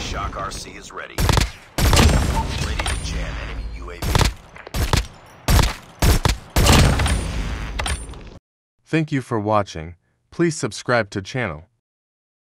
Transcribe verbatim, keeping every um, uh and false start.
Shock R C is ready. Ready to jam enemy U A V. Thank you for watching. Please subscribe to channel.